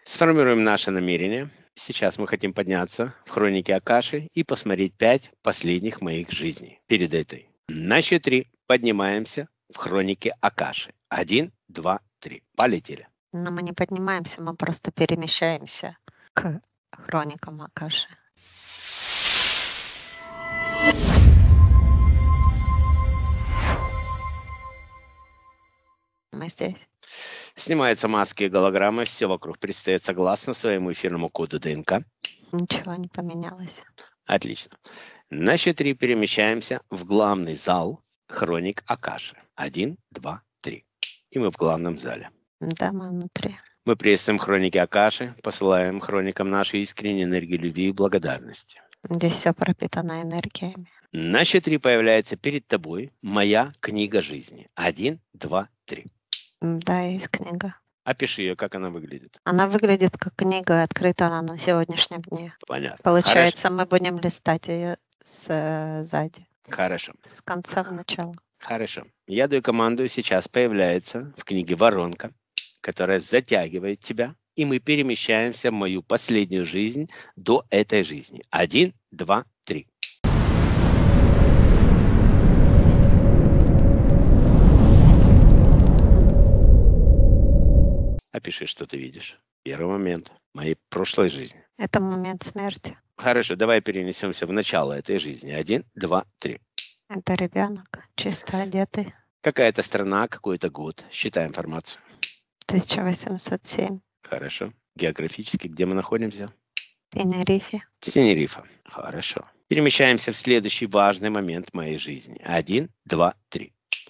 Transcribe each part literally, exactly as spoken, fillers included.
Сформируем наше намерение. Сейчас мы хотим подняться в хроники Акаши и посмотреть пять последних моих жизней перед этой. На счет три поднимаемся в хроники Акаши. Один, два, три. Полетели. Но мы не поднимаемся, мы просто перемещаемся к хроникам Акаши. Мы здесь. Снимаются маски и голограммы, все вокруг предстает согласно своему эфирному коду ДНК. Ничего не поменялось. Отлично. На счет три перемещаемся в главный зал хроник Акаши. Один, два, три. И мы в главном зале. Да, мы внутри. Мы приветствуем хроники Акаши, посылаем хроникам нашей искренней энергии любви и благодарности. Здесь все пропитано энергиями. На счет три появляется перед тобой моя книга жизни. Один, два, три. Да, есть книга. Опиши ее, как она выглядит. Она выглядит как книга, открыта она на сегодняшнем дне. Понятно. Получается, мы будем листать ее с, сзади, Хорошо. с конца в начало. Хорошо. Я даю команду, сейчас появляется в книге воронка, которая затягивает тебя, и мы перемещаемся в мою последнюю жизнь до этой жизни. Один, два, три. Опиши, что ты видишь. Первый момент моей прошлой жизни. Это момент смерти. Хорошо, давай перенесемся в начало этой жизни. Один, два, три. Это ребенок, чисто одетый. Какая-то страна, какой-то год. Считай информацию. тысяча восемьсот семь. Хорошо. Географически, где мы находимся? Тенерифе. Тенерифа. Хорошо. Перемещаемся в следующий важный момент моей жизни. Один, два, три.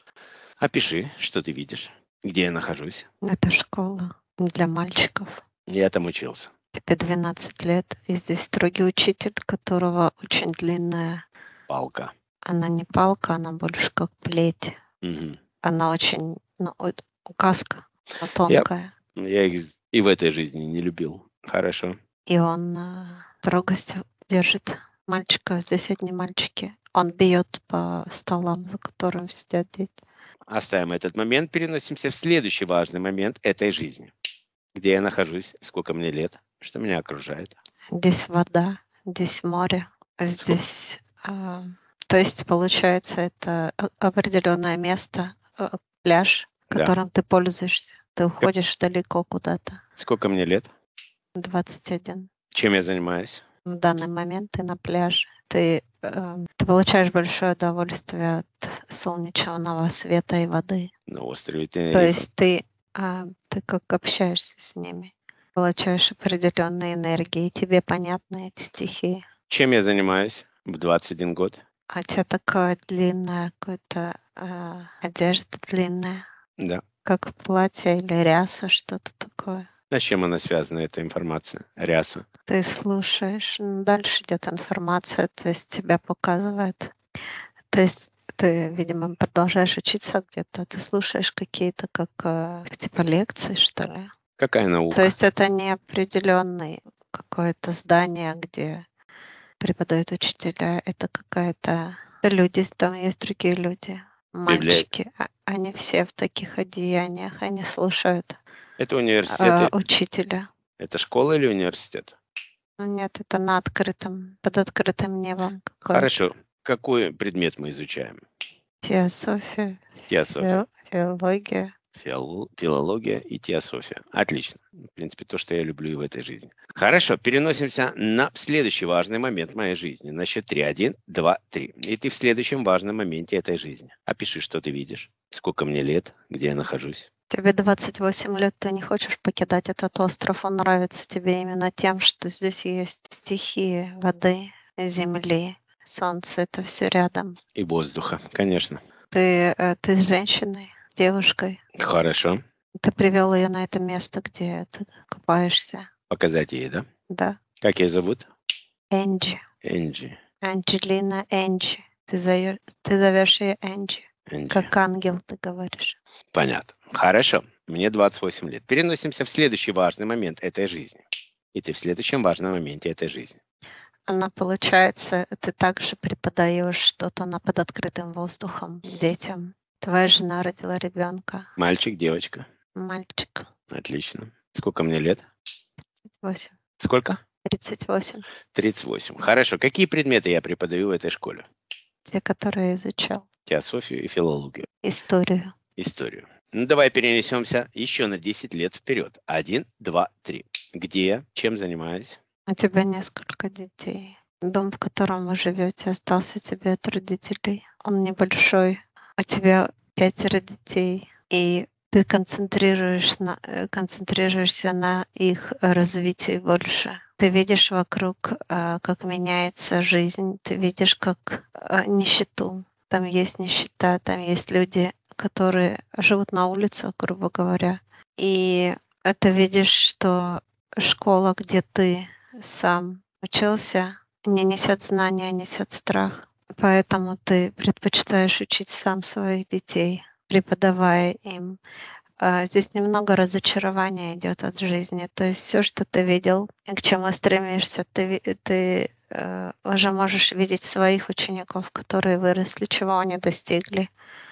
Опиши, что ты видишь. Где я нахожусь? Это школа для мальчиков. Я там учился. Тебе двенадцать лет, и здесь строгий учитель, которого очень длинная. Палка. Она не палка, она больше как плеть. Угу. Она очень, ну, указка, она тонкая. Я, я их и в этой жизни не любил. Хорошо. И он э, строгость держит мальчиков. Здесь одни мальчики. Он бьет по столам, за которым сидят дети. Оставим этот момент, переносимся в следующий важный момент этой жизни. Где я нахожусь, сколько мне лет, что меня окружает. Здесь вода, здесь море, здесь... Э, то есть, получается, это определенное место, э, пляж, которым да. ты пользуешься. Ты уходишь как... далеко куда-то. Сколько мне лет? двадцать один. Чем я занимаюсь? В данный момент ты на пляже. Ты, э, ты получаешь большое удовольствие от солнечного света и воды. На острове Тенерифе. То есть ты, э, ты как общаешься с ними, получаешь определенные энергии, тебе понятны эти стихии. Чем я занимаюсь в двадцать один год? А у тебя такая длинная какая-то э, одежда длинная. Да. Как платье или ряса, что-то такое. А с чем она связана, эта информация? Ряса. Ты слушаешь, дальше идет информация, то есть тебя показывает. То есть ты, видимо, продолжаешь учиться где-то, ты слушаешь какие-то как типа лекции, что ли? Какая наука? То есть это не определенное какое-то здание, где преподают учителя, это какая-то люди, там есть другие люди, мальчики, Библия. Они все в таких одеяниях, они слушают. Это университет? А, учителя. Это школа или университет? Ну, нет, это на открытом, под открытым небом. Какое-то. Хорошо. Какой предмет мы изучаем? Теософия, Теософия. Филология. Фил... Филология и теософия. Отлично. В принципе, то, что я люблю и в этой жизни. Хорошо, переносимся на следующий важный момент моей жизни. На счет три. Один, два, три. И ты в следующем важном моменте этой жизни. Опиши, что ты видишь. Сколько мне лет, где я нахожусь. Тебе двадцать восемь лет, ты не хочешь покидать этот остров, он нравится тебе именно тем, что здесь есть стихии воды, земли, солнца, это все рядом. И воздуха, конечно. Ты, ты с женщиной, девушкой. Хорошо. Ты привел ее на это место, где ты купаешься. Показать ей, да? Да. Как ее зовут? Энджи. Энджи. Анджелина Энджи. Ты зовешь, ты зовешь ее Энджи. Энджи. Как ангел, ты говоришь. Понятно. Хорошо. Мне двадцать восемь лет. Переносимся в следующий важный момент этой жизни. И ты в следующем важном моменте этой жизни. Она, получается, ты также преподаешь что-то на под открытым воздухом детям. Твоя жена родила ребенка. Мальчик, девочка? Мальчик. Отлично. Сколько мне лет? восемь. Сколько? тридцать восемь. тридцать восемь. Хорошо. Какие предметы я преподаю в этой школе? Те, которые я изучал. Теософию и филологию. Историю. Историю. Ну, давай перенесемся еще на десять лет вперед. Один, два, три. Где я? Чем занимаюсь? У тебя несколько детей. Дом, в котором вы живете, остался тебе от родителей. Он небольшой. У тебя пятеро детей. И ты концентрируешь на, э, концентрируешься на их развитии больше. Ты видишь вокруг, а, как меняется жизнь. Ты видишь, как а, нищету. Там есть нищета, там есть люди, которые живут на улицах, грубо говоря. И ты видишь, что школа, где ты сам учился, не несет знания, а несет страх. Поэтому ты предпочитаешь учить сам своих детей, преподавая им. А Здесь немного разочарования идет от жизни. То есть все, что ты видел и к чему стремишься, ты, ви- ты э, уже можешь видеть своих учеников, которые выросли, чего они достигли,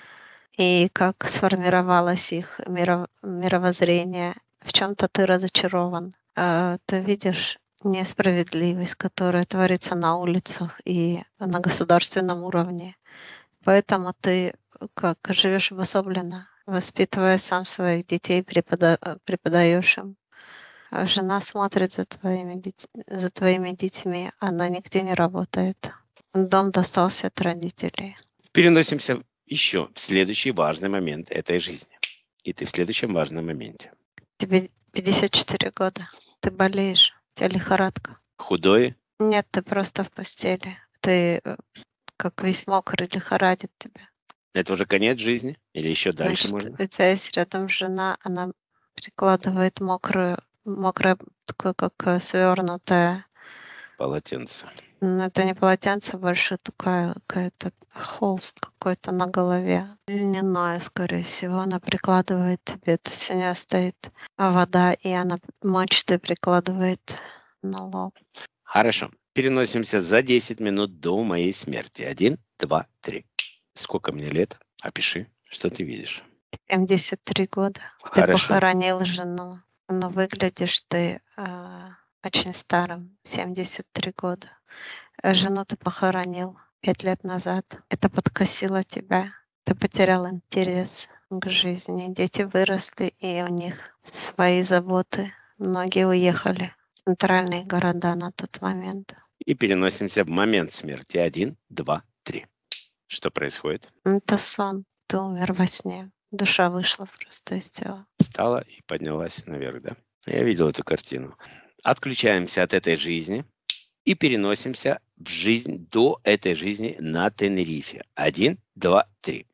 и как сформировалось их миро- мировоззрение. В чем-то ты разочарован. А Ты видишь несправедливость, которая творится на улицах и на государственном уровне. Поэтому ты как живешь обособленно, воспитывая сам своих детей, препода- преподаешь им. А Жена смотрит за твоими, деть- за твоими детьми, она нигде не работает. Дом достался от родителей. Переносимся еще в следующий важный момент этой жизни. И ты в следующем важном моменте. Тебе пятьдесят четыре года. Ты болеешь. У тебя лихорадка. Худой, Нет, ты просто в постели. Ты э, как весь мокрый, лихорадит тебя. это уже конец жизни? Или еще дальше Значит, можно? у тебя есть рядом жена, она прикладывает мокрую, мокрое, такое как свернутое. Полотенце. Это не полотенце, больше такая какая-то холст какой-то на голове. Льняное, скорее всего, она прикладывает тебе. То есть у нее стоит вода, и она мочит и прикладывает на лоб. Хорошо. Переносимся за десять минут до моей смерти. Один, два, три. Сколько мне лет? Опиши, что ты видишь. семьдесят три года. Ты Хорошо. похоронил жену, но выглядишь ты а, очень старым. семьдесят три года. А Жену ты похоронил пять лет назад. Это подкосило тебя. Ты потерял интерес к жизни. Дети выросли, и у них свои заботы. Многие уехали в центральные города на тот момент. И переносимся в момент смерти. Один, два, три. Что происходит? Это сон. Ты умер во сне. Душа вышла просто из тела. Встала и поднялась наверх, да? Я видел эту картину. Отключаемся от этой жизни и переносимся в жизнь до этой жизни на Тенерифе. Один, два, три.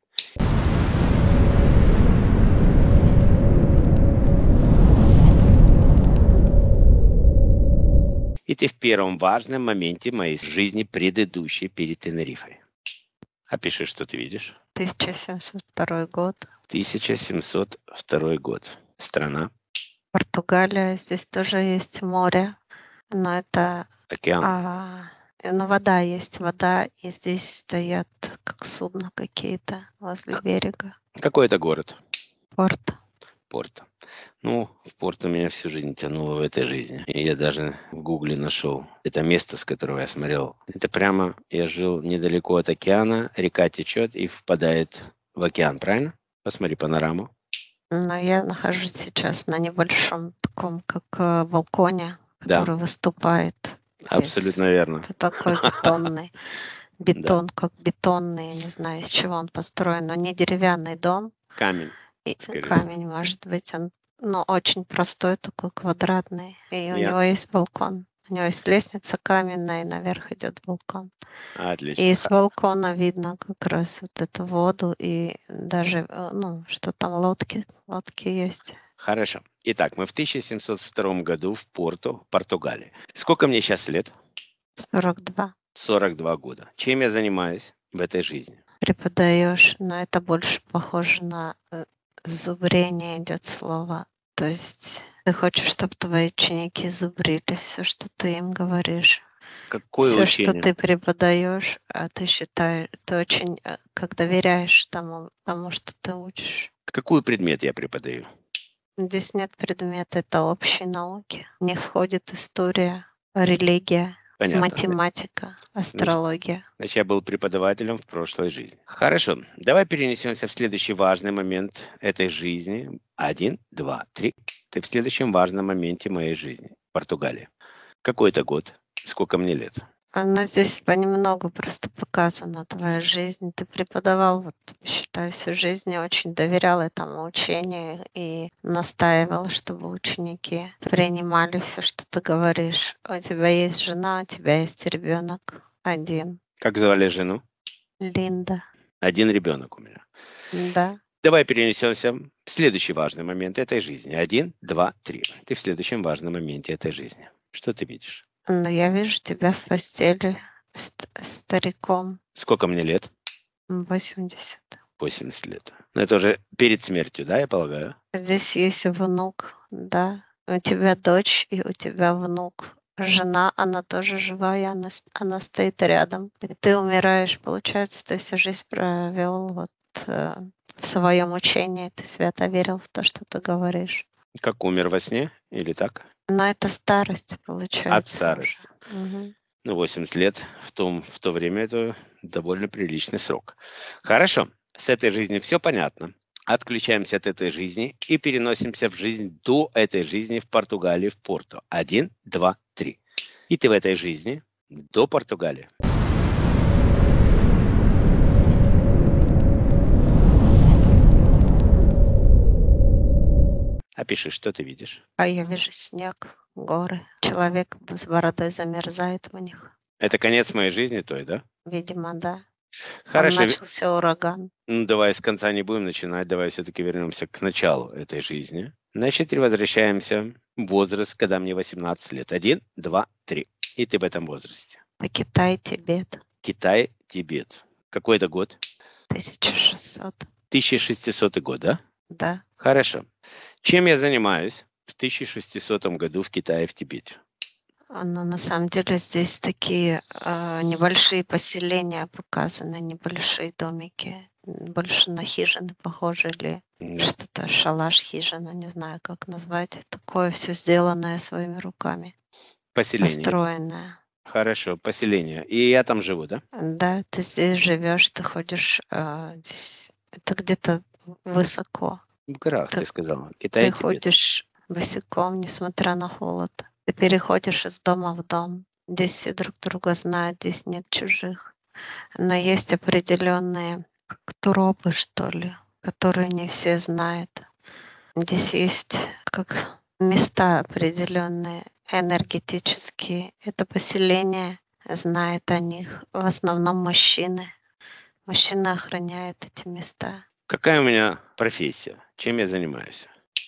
И ты в первом важном моменте моей жизни, предыдущей перед Тенерифой. Опиши, что ты видишь. тысяча семьсот второй год. тысяча семьсот второй год. Страна, Португалия. Здесь тоже есть море, но это океан. а, ну, вода есть, вода, и здесь стоят как судна какие-то возле берега. Какой это город? Порт. Порто. Ну, в Порто меня всю жизнь тянуло в этой жизни. И я даже в Гугле нашел это место, с которого я смотрел. Это прямо, я жил недалеко от океана, река течет и впадает в океан, правильно? Посмотри панораму. Но я нахожусь сейчас на небольшом таком, как э, балконе, Да, который выступает. абсолютно Из... верно. Это такой бетонный. Да, Бетон, как бетонный, я не знаю, из чего он построен, но не деревянный дом. камень, И скорее. камень, может быть, он, ну, очень простой, такой квадратный. И у Я... него есть балкон. У него есть лестница каменная, и наверх идет балкон. Отлично. И с балкона видно как раз вот эту воду и даже, э, ну, что там лодки, лодки есть. Хорошо. Итак, мы в тысяча семьсот втором году в Порту, Португалии. Сколько мне сейчас лет? сорок два. сорок два года. Чем я занимаюсь в этой жизни? Преподаешь, но это больше похоже на э, зубрение идет слово. То есть ты хочешь, чтобы твои ученики зубрили все, что ты им говоришь. Какое Все, что учение? ты преподаешь, а ты считаешь, ты очень э, как доверяешь тому, тому, что ты учишь. Какой предмет я преподаю? Здесь нет предмета, это общие науки. В них входит история, религия, Понятно. математика, Значит, астрология. значит, я был преподавателем в прошлой жизни. Хорошо, давай перенесемся в следующий важный момент этой жизни. Один, два, три. Ты в следующем важном моменте моей жизни. Португалия. Какой это год? Сколько мне лет? Она здесь понемногу просто показана, твоя жизнь. Ты преподавал, вот, считаю, всю жизнь, и очень доверял этому учению и настаивал, чтобы ученики принимали все, что ты говоришь. У тебя есть жена, у тебя есть ребенок один. Как звали жену? Линда. Один ребенок у меня. Да. Давай перенесемся в следующий важный момент этой жизни. Один, два, три. Ты в следующем важном моменте этой жизни. Что ты видишь? Но я вижу тебя в постели с стариком. Сколько мне лет? восемьдесят. восемьдесят лет. Но это уже перед смертью, да, я полагаю? Здесь есть внук, да. У тебя дочь и у тебя внук. Жена, она тоже живая, она, с- она стоит рядом. И ты умираешь, получается, ты всю жизнь провел вот э, в своем учении, ты свято верил в то, что ты говоришь. Как умер во сне или так? Но это старость, От получается. старости. Мгм. Ну, восемьдесят лет в, том, в то время это довольно приличный срок. Хорошо, с этой жизнью все понятно. Отключаемся от этой жизни и переносимся в жизнь до этой жизни в Португалии, в Порту. Один, два, три. И ты в этой жизни до Португалии. Опиши, что ты видишь. А я вижу снег, горы. Человек с бородой замерзает в них. Это конец моей жизни той, да? Видимо, да. Там Хорошо, начался ураган. ну давай с конца не будем начинать, давай все-таки вернемся к началу этой жизни. Значит, и возвращаемся в возраст, когда мне восемнадцать лет. Один, два, три. И ты в этом возрасте. По Китай, Тибет. Китай, Тибет. Какой это год? тысяча шестьсот. тысяча шестисотый год, да? Да. Хорошо. Чем я занимаюсь в тысяча шестисотом году в Китае, в Тибете? Но на самом деле здесь такие э, небольшие поселения показаны, небольшие домики. М, Больше на хижины похожи или Да. что-то, шалаш, хижина, не знаю, как назвать. Такое все сделанное своими руками, Поселение. построенное. Хорошо, поселение. И я там живу, да? Да, ты здесь живешь, ты ходишь э, здесь. Это где-то высоко. В горах, Ты, ты сказала. Китай, ты Тибет. ходишь босиком, несмотря на холод. Ты переходишь из дома в дом. Здесь все друг друга знают, здесь нет чужих. Но есть определенные как тропы, что ли, которые не все знают. Здесь есть как места определенные, энергетические. Это поселение знает о них. В основном мужчины. Мужчины охраняют эти места. Какая у меня профессия? Чем я занимаюсь?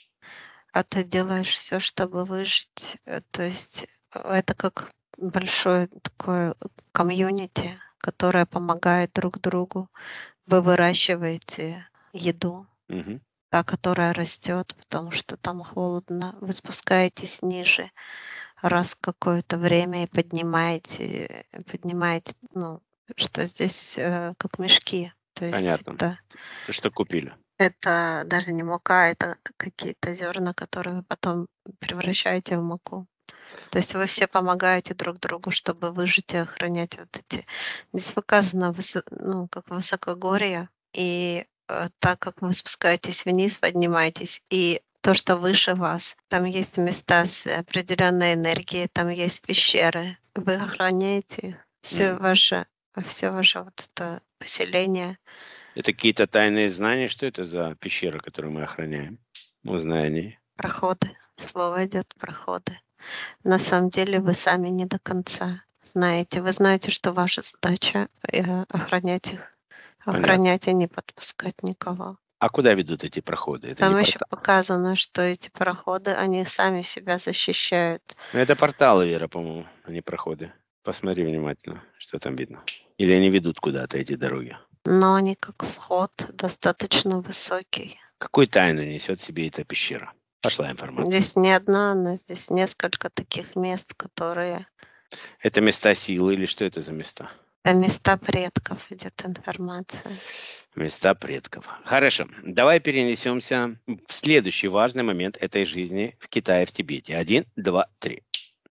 А ты делаешь все, чтобы выжить. Э, То есть э, это как большое такое комьюнити, которое помогает друг другу. Вы выращиваете еду, Мгм. та, которая растет, потому что там холодно. Вы спускаетесь ниже раз в какое-то время и поднимаете, э, поднимаете, ну, что здесь э, как мешки. То есть Понятно. это Ты что купили? это даже не мука, это какие-то зерна, которые вы потом превращаете в муку. То есть вы все помогаете друг другу, чтобы выжить и охранять вот эти. Здесь показано высо- ну, как высокогорье, и э, так как вы спускаетесь вниз, поднимаетесь, и то, что выше вас, там есть места с определенной энергией, там есть пещеры. Вы охраняете их. Все Мгм. ваше, все ваше вот это поселение. Это какие-то тайные знания? Что это за пещера, которую мы охраняем? Узнай о ней. Проходы. Слово идет проходы. На самом деле вы сами не до конца знаете. Вы знаете, что ваша задача э, охранять их. Понятно. Охранять и не подпускать никого. А куда ведут эти проходы? Это не Там еще портал. показано, что эти проходы, они сами себя защищают. Ну, это порталы, Вера, по-моему, а не проходы. Посмотри внимательно, что там видно. Или они ведут куда-то эти дороги. Но они как вход достаточно высокий. Какую тайну несет в себе эта пещера? Пошла информация. Здесь не одна, но здесь несколько таких мест, которые Это места силы или что это за места? Это места предков идет информация. Места предков. Хорошо. Давай перенесемся в следующий важный момент этой жизни в Китае, в Тибете. Один, два, три.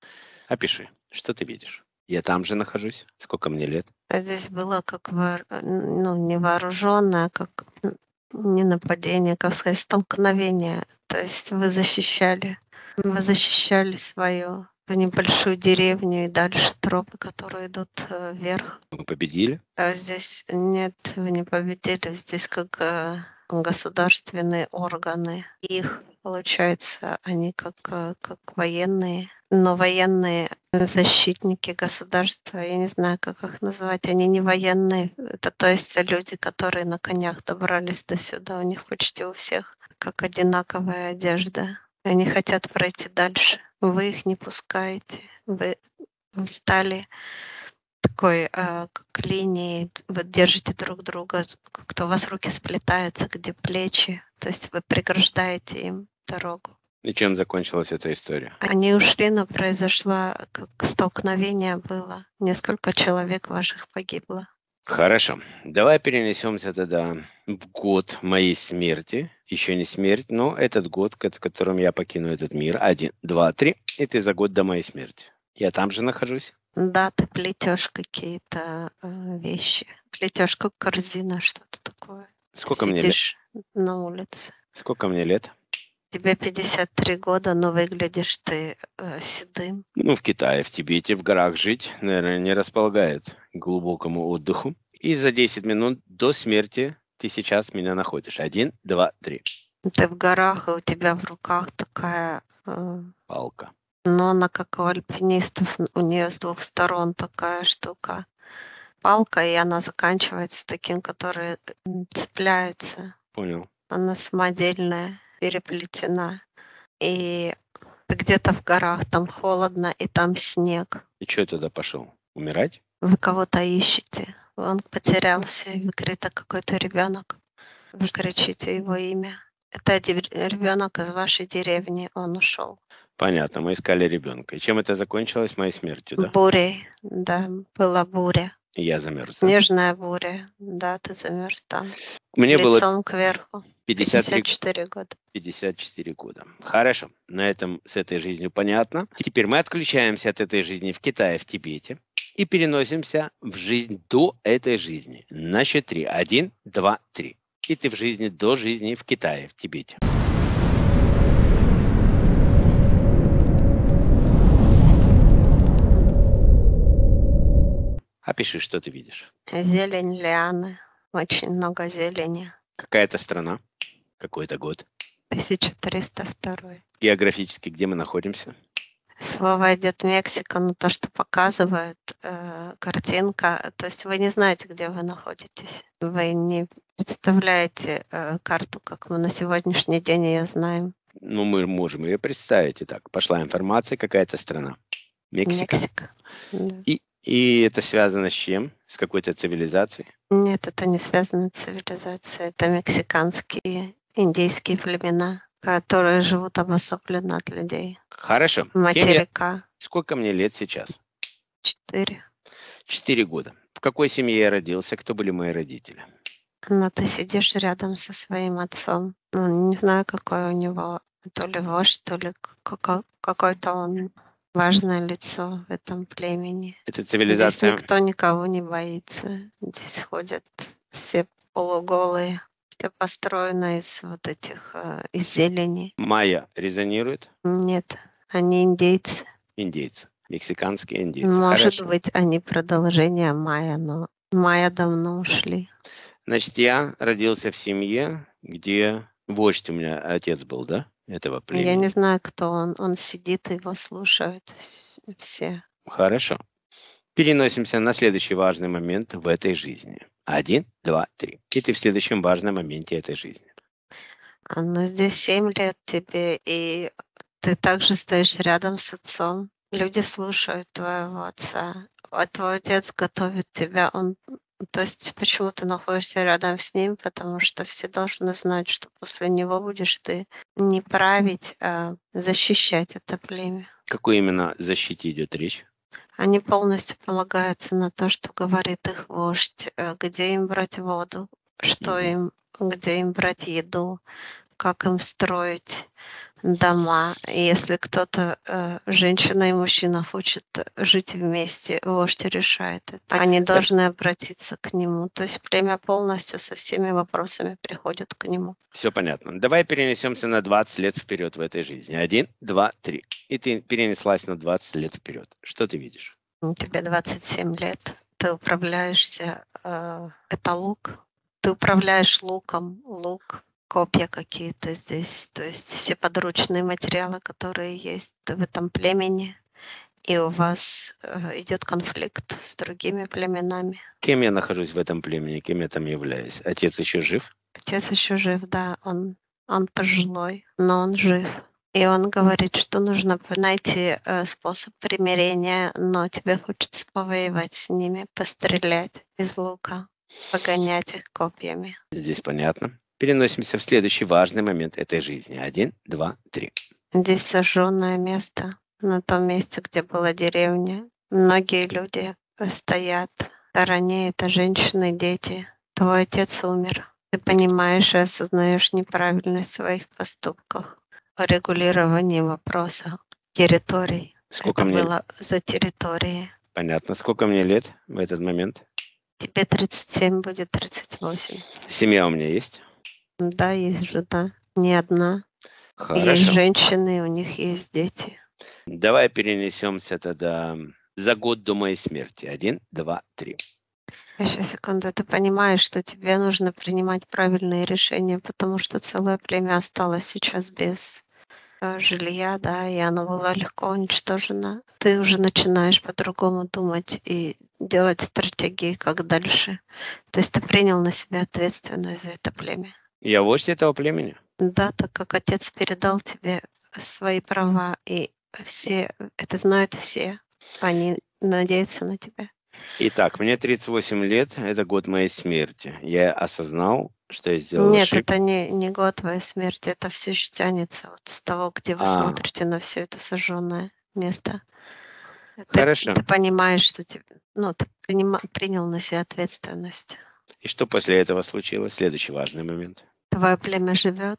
Опиши, что ты видишь. Я там же нахожусь. Сколько мне лет? А здесь было как вор- ну, не вооруженное, как м, не нападение, как сказать, столкновение. То есть вы защищали, вы защищали свою небольшую деревню и дальше тропы, которые идут э, вверх. Мы победили? А здесь нет, вы не победили. Здесь как э, государственные органы. Их, получается, они как, э, как военные, но военные защитники государства, я не знаю, как их назвать, они не военные, это то есть люди, которые на конях добрались до сюда, у них почти у всех как одинаковая одежда. Они хотят пройти дальше. Вы их не пускаете. Вы стали такой э, как линии, вы держите друг друга, как-то у вас руки сплетаются, где плечи, то есть вы преграждаете им дорогу. И чем закончилась эта история? Они ушли, но произошло как столкновение было. Несколько человек ваших погибло. Хорошо. Давай перенесемся тогда в год моей смерти. Еще не смерть, но этот год, в котором я покину этот мир. Один, два, три. Это за год до моей смерти. Я там же нахожусь. Да, ты плетешь какие-то э, вещи. Плетешь как корзина, что-то такое. Сколько Ты мне лет? сидишь на улице. Сколько мне лет? Тебе пятьдесят три года, но выглядишь ты э, седым. Ну, в Китае, в Тибете, в горах жить, наверное, не располагает к глубокому отдыху. И за десять минут до смерти ты сейчас меня находишь. Один, два, три. Ты в горах, и у тебя в руках такая, э, Палка. но она как у альпинистов, у нее с двух сторон такая штука. Палка, и она заканчивается таким, который м, цепляется. Понял. Она самодельная, переплетена. И ты где-то в горах, там холодно, и там снег. И что туда пошел? Умирать? Вы кого-то ищете. Он потерялся, и вы говорите, какой-то ребенок. Вы кричите его имя. Это ребенок из вашей деревни, он ушел. Понятно, мы искали ребенка. И чем это закончилось? Моей смертью, да? Бурей, да, была буря. И я замерз, да? Снежная буря, да, ты замерз там. Мне было Лицом кверху. пятьдесят три пятьдесят четыре года. пятьдесят четыре года. Хорошо, на этом с этой жизнью понятно. Теперь мы отключаемся от этой жизни в Китае, в Тибете и переносимся в жизнь до этой жизни. На счет три. Один, два, три. И ты в жизни до жизни в Китае, в Тибете. Опиши, что ты видишь. Зелень, лианы, очень много зелени. Какая-то страна, какой-то год. тысяча триста второй. Географически где мы находимся? Слово идет Мексика, но то, что показывает э, картинка, то есть вы не знаете, где вы находитесь. Вы не представляете э, карту, как мы на сегодняшний день ее знаем. Ну, мы можем ее представить. Итак, пошла информация, какая-то страна. Мексика. Мексика. Да. И, и это связано с чем? С какой-то цивилизацией? Нет, это не связано с цивилизацией. Это мексиканские, индейские племена, которые живут обособленно от людей. Хорошо. Материка. Я... Сколько мне лет сейчас? Четыре. Четыре года. В какой семье я родился? Кто были мои родители? Но ты сидишь рядом со своим отцом. Ну, не знаю, какой у него, то ли вождь, то ли какой- какое-то он важное лицо в этом племени. Это Здесь цивилизация... никто никого не боится. Здесь ходят все полуголые. Все построено из вот этих, э, из зелени. Майя резонирует? Нет, они индейцы. Индейцы. Мексиканские индейцы. Может Хорошо. быть, они продолжение майя, но майя давно ушли. Значит, я родился в семье, где вождь у меня, отец был, да? Этого племени. Я не знаю, кто он. Он сидит, его слушают вс- все. Хорошо. Переносимся на следующий важный момент в этой жизни. Один, два, три. И ты в следующем важном моменте этой жизни. А, ну, здесь семь лет тебе, и ты также стоишь рядом с отцом. Люди слушают твоего отца. А твой отец готовит тебя. Он, то есть почему ты находишься рядом с ним? Потому что все должны знать, что после него будешь ты не править, а защищать это племя. Какой именно защите идет речь? Они полностью полагаются на то, что говорит их вождь, э, где им брать воду, что Мгм. им, где им брать еду, как им строить дома. И если кто-то, э, женщина и мужчина, хочет жить вместе, вождь решает это. Они Да, должны обратиться к нему. То есть племя полностью со всеми вопросами приходит к нему. все понятно. Давай перенесемся на двадцать лет вперед в этой жизни. Один, два, три. И ты перенеслась на двадцать лет вперед. Что ты видишь? Ну, тебе двадцать семь лет, ты управляешься, э, это лук, ты управляешь луком, лук, копья какие-то здесь, то есть все подручные материалы, которые есть в этом племени, и у вас э, идет конфликт с другими племенами. Кем я нахожусь в этом племени? Кем я там являюсь? Отец еще жив? Отец еще жив, да, он, он пожилой, но он жив. И он говорит, что нужно п- найти э, способ примирения, но тебе хочется повоевать с ними, пострелять из лука, погонять их копьями. Здесь понятно. Переносимся в следующий важный момент этой жизни. Один, два, три. Здесь сожженное место, на том месте, где была деревня. Многие люди э, стоят в стороне, это женщины, дети. Твой отец умер. Ты понимаешь и осознаешь неправильность своих поступков. О регулировании вопроса территорий. Сколько Это мне... было за территорией. Понятно. Сколько мне лет в этот момент? Тебе тридцать семь, будет тридцать восемь. Семья у меня есть? Да, есть жена, не одна. Есть Хорошо. женщины, у них есть дети. Давай перенесемся тогда за год до моей смерти. Один, два, три. Еще секунду, ты понимаешь, что тебе нужно принимать правильные решения, потому что целое племя осталось сейчас без э, жилья, да, и оно было легко уничтожено. Ты уже начинаешь по-другому думать и делать стратегии, как дальше. То есть ты принял на себя ответственность за это племя. Я вождь этого племени? Да, так как отец передал тебе свои права, и все, это знают все, они надеются на тебя. Итак, мне тридцать восемь лет. Это год моей смерти. Я осознал, что я сделал Нет, ошибку. это не, не год твоей смерти, это все еще тянется вот с того, где вы А, смотрите на все это сожженное место. Ты, хорошо. ты понимаешь, что тебе, ну, ты принима- принял на себя ответственность. И что после этого случилось? Следующий важный момент. Твое племя живет,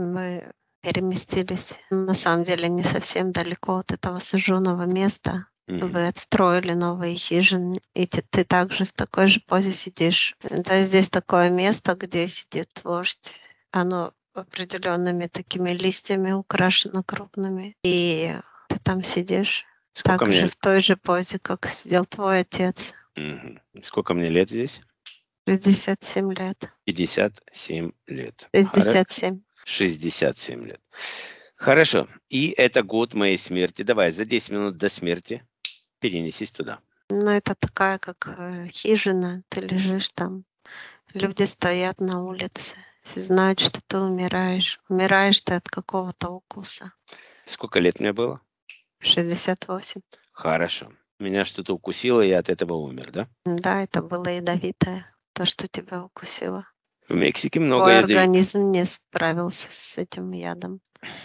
вы переместились, на самом деле, не совсем далеко от этого сожженного места. Мгм. Вы отстроили новые хижины, и ты, ты также в такой же позе сидишь. Да, здесь такое место, где сидит вождь. Оно определенными такими листьями украшено крупными. И ты там сидишь Сколько также мне... в той же позе, как сидел твой отец. Мгм. Сколько мне лет здесь? шестьдесят семь лет. пятьдесят семь лет. Хорошо. шестьдесят семь. шестьдесят семь лет. Хорошо. И это год моей смерти. Давай, за десять минут до смерти перенесись туда. Ну, это такая, как э, хижина. Ты лежишь там. Люди стоят на улице. Все знают, что ты умираешь. Умираешь ты от какого-то укуса. Сколько лет мне было? шестьдесят восемь. Хорошо. Меня что-то укусило, и я от этого умер, да? Да, это было ядовитое, то, что тебя укусило. В Мексике много Твой ядовитых. организм не справился с этим ядом,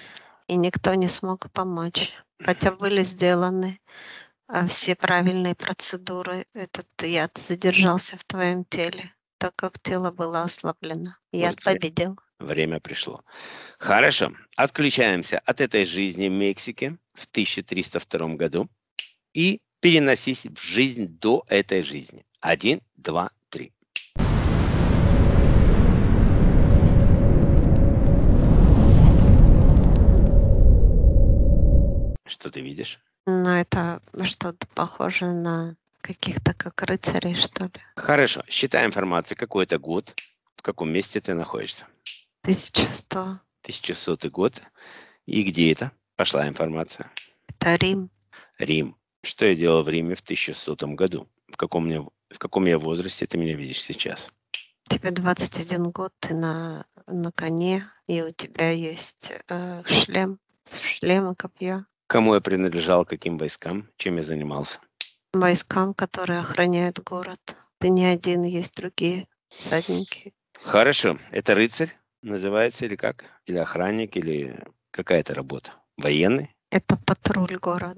и никто не смог помочь. Хотя были сделаны а, все правильные процедуры, этот яд задержался в твоем теле, так как тело было ослаблено. Яд Может, вре- победил. время пришло. Хорошо. Отключаемся от этой жизни в Мексике в тысяча триста втором году и переносись в жизнь до этой жизни. Один, два, три. Что ты видишь? Но это что-то похоже на каких-то как рыцарей, что ли. Хорошо. Считай информацию. Какой это год, в каком месте ты находишься. тысяча сто. тысяча сотый год. И где это? Пошла информация. Это Рим. Рим. Что я делал в Риме в тысяча сотом году? В каком, мне, в каком я возрасте ты меня видишь сейчас? Тебе двадцать один год, ты на, на коне, и у тебя есть э, шлем, шлем и копье. Кому я принадлежал, каким войскам, чем я занимался? Войскам, которые охраняют город. Ты не один, есть другие всадники. Хорошо. Это рыцарь называется или как? Или охранник, или какая-то работа? Военный? Это патруль города.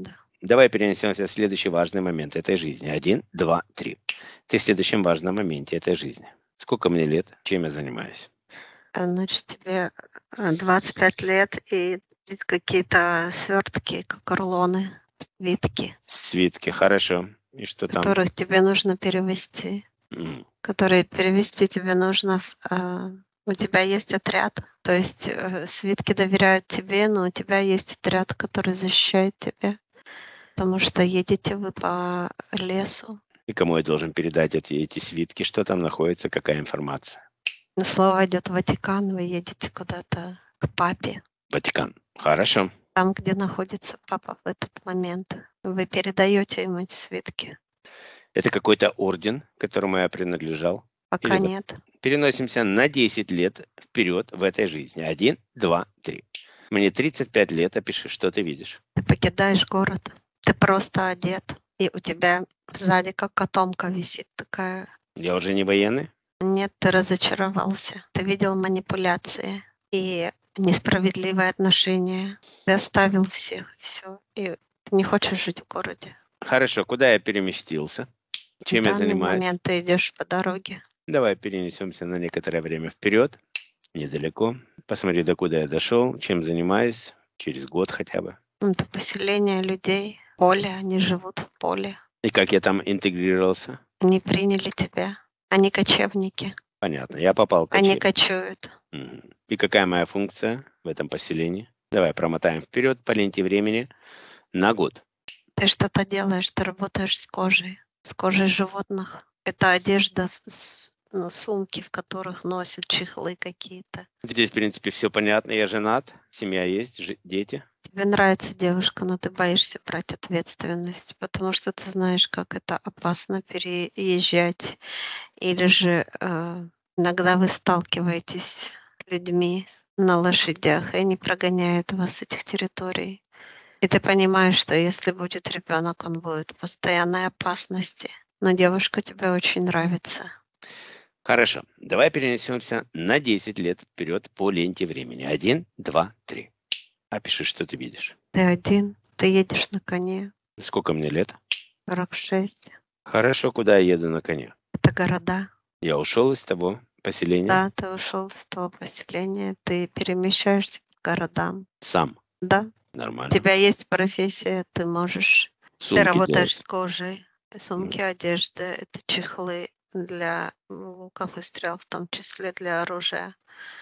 Давай перенесемся в следующий важный момент этой жизни. Один, два, три. Ты в следующем важном моменте этой жизни. Сколько мне лет? Чем я занимаюсь? А, Значит, тебе э, двадцать пять лет и какие-то свертки, как рулоны, свитки, Свитки, хорошо. И что там? которых тебе нужно перевести. М, Которые перевести тебе нужно. в, а, У тебя есть отряд, то есть э, свитки доверяют тебе, но у тебя есть отряд, который защищает тебя, потому что едете вы по лесу. И кому я должен передать эти, эти свитки? Что там находится? Какая информация? Но слово идет в Ватикан, вы едете куда-то к папе, Ватикан. Хорошо. там, где находится папа в этот момент. Вы передаете ему эти свитки. Это какой-то орден, которому я принадлежал? Пока Или вот нет. переносимся на десять лет вперед в этой жизни. Один, два, три. Мне тридцать пять лет. Опиши, что ты видишь. Ты покидаешь город, ты просто одет, и у тебя сзади как котомка висит такая. Я уже не военный? Нет, ты разочаровался. Ты видел манипуляции и несправедливое отношение. Ты оставил всех, все. И ты не хочешь жить в городе. Хорошо. Куда я переместился? В Чем я данный занимаюсь? момент ты идешь по дороге. Давай перенесемся на некоторое время вперед. Недалеко. Посмотри, докуда я дошел, чем занимаюсь. Через год хотя бы. Это поселение людей, поле, они живут в поле. И как я там интегрировался? Они приняли тебя. Они кочевники. Понятно. Я попал в Они кочевье. кочуют. Мгм. И какая моя функция в этом поселении? Давай промотаем вперед по ленте времени на год. Ты что-то делаешь, ты работаешь с кожей, с кожей животных. Это одежда, с- с- ну, сумки, в которых носят чехлы какие-то. Здесь, в принципе, все понятно. Я женат, семья есть, жи- дети. Тебе нравится девушка, но ты боишься брать ответственность, потому что ты знаешь, как это опасно переезжать. Или же э, иногда вы сталкиваетесь с людьми на лошадях, и они прогоняют вас с этих территорий. И ты понимаешь, что если будет ребенок, он будет в постоянной опасности. Но девушка тебе очень нравится. Хорошо. Давай перенесемся на десять лет вперед по ленте времени. Один, два, три. Опиши, что ты видишь. Ты один, ты едешь на коне, Сколько мне лет? сорок шесть. Хорошо, куда я еду на коне? Это города. Я ушел из того поселения Да, ты ушел с того поселения, ты перемещаешься к городам. сам. Да, у Нормально. тебя есть профессия, ты можешь, ты Сумки работаешь делать. с кожей, сумки, одежда, это чехлы для луков и стрел, в том числе для оружия.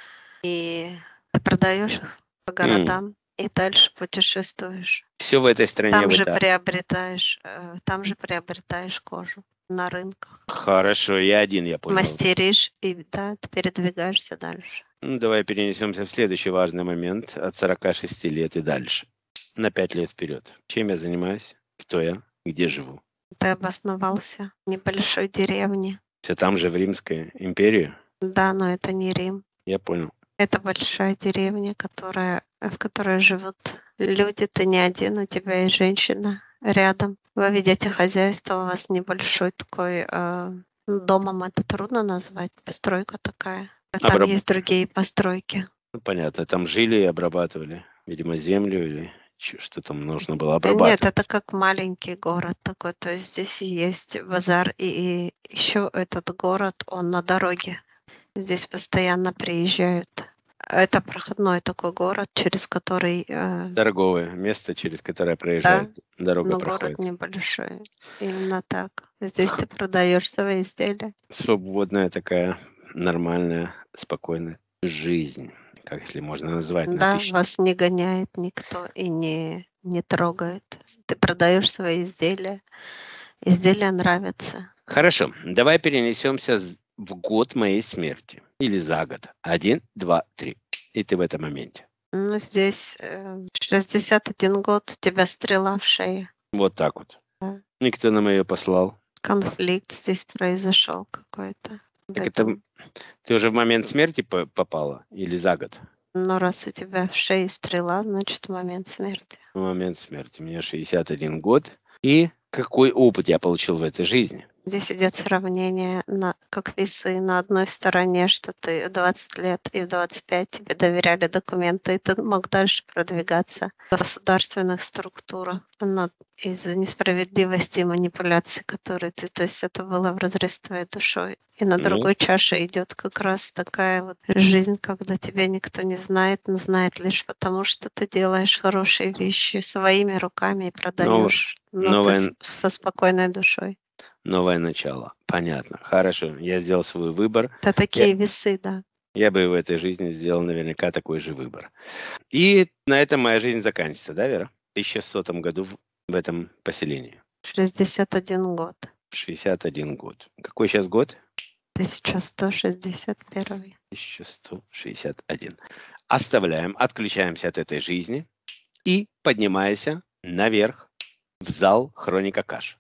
И ты продаешь их по городам и дальше путешествуешь. Все в этой стране Там вы же так. приобретаешь, э, там же приобретаешь кожу на рынках. Хорошо, я один, я понял. Мастеришь, и да, ты передвигаешься дальше. Ну, давай перенесемся в следующий важный момент от сорока шести лет и дальше. На пять лет вперед. Чем я занимаюсь? Кто я? Где живу? Ты обосновался в небольшой деревне. Все там же в Римской империи? Да, но это не Рим. Я понял. Это большая деревня, которая, в которой живут люди. Ты не один, у тебя есть женщина рядом. Вы ведете хозяйство, у вас небольшой такой э, домом, это трудно назвать, постройка такая. А там Обраб- есть другие постройки. Ну, понятно, там жили и обрабатывали. Видимо, землю или чё- что там нужно было Э, обрабатывать. Нет, это как маленький город такой. То есть здесь есть базар, и, и еще этот город, он на дороге. Здесь постоянно приезжают. Это проходной такой город, через который э, Торговое место, через которое проезжает дорога, но проходит. город небольшой. Именно так. Здесь ты продаешь свои изделия. Свободная такая, нормальная, спокойная жизнь, как если можно назвать. на Да, тысяч- вас не гоняет никто и не, не трогает. Ты продаешь свои изделия. Изделия нравятся. Хорошо, давай перенесемся з- в год моей смерти. Или за год. Один, два, три. И ты в этом моменте. Ну, здесь э, шестьдесят один год, у тебя стрела в шее. Вот так вот. Да. Никто нам ее послал. Конфликт здесь произошел какой-то. Так это Поэтому, ты уже в момент смерти по- попала? Или за год? ну, раз у тебя в шее стрела, значит, в момент смерти. В момент смерти. Мне шестьдесят один год. И какой опыт я получил в этой жизни? Здесь идет сравнение, на, как весы. На одной стороне, что ты в двадцать лет и в двадцать пять тебе доверяли документы, и ты мог дальше продвигаться в государственных структурах. Но из-за несправедливости и манипуляций, которые ты... То есть это было вразрез с твоей душой. И на Ну, другой чаше идет как раз такая вот жизнь, когда тебя никто не знает, но знает лишь потому, что ты делаешь хорошие вещи своими руками и нов- продаешь, но ты с- новое, со спокойной душой. новое начало. Понятно. Хорошо. Я сделал свой выбор. Это Я, такие весы, да. я бы в этой жизни сделал наверняка такой же выбор. И на этом моя жизнь заканчивается, да, Вера? В тысяча сотом году в, в этом поселении. шестьдесят один год. В шестьдесят один год. Какой сейчас год? тысяча сто шестьдесят один. тысяча сто шестьдесят один. Оставляем, отключаемся от этой жизни и поднимаемся наверх в зал Хроника Каш.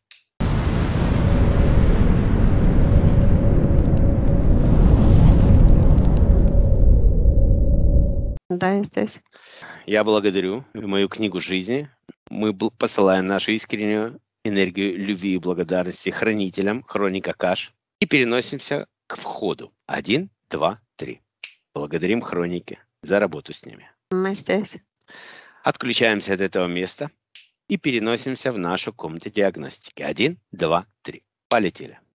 Да, я здесь. Я благодарю мою книгу жизни. Мы бл- посылаем нашу искреннюю энергию любви и благодарности хранителям Хроника Каш и переносимся к входу. Один, два, три. Благодарим Хроники за работу с ними. Мы здесь. Отключаемся от этого места и переносимся в нашу комнату диагностики. Один, два, три. Полетели.